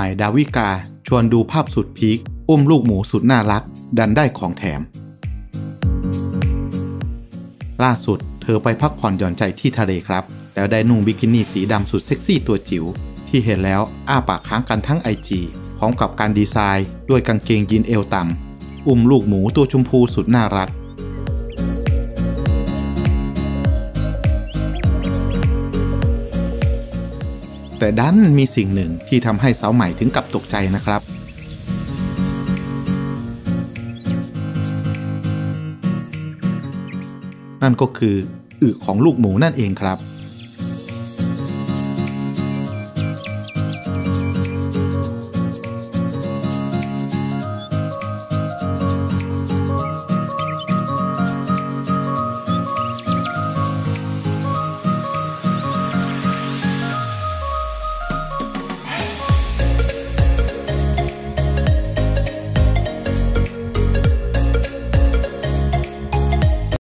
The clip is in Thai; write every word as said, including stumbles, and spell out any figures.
ม่ดาวิกาชวนดูภาพสุดพีคอุ้มลูกหมูสุดน่ารักดันได้ของแถมล่าสุดเธอไปพักผ่อนหย่อนใจที่ทะเลครับแล้วได้นุ่งบิกินี่สีดำสุดเซ็กซี่ตัวจิ๋วที่เห็นแล้วอ้าปากค้างกันทั้ง ไอ จี พร้อมกับการดีไซน์ด้วยกางเกงยีนเอวต่ำอุ้มลูกหมูตัวชมพูสุดน่ารักแต่ดันมีสิ่งหนึ่งที่ทำให้สาวใหม่ถึงกับตกใจนะครับนั่นก็คืออึของลูกหมูนั่นเองครับ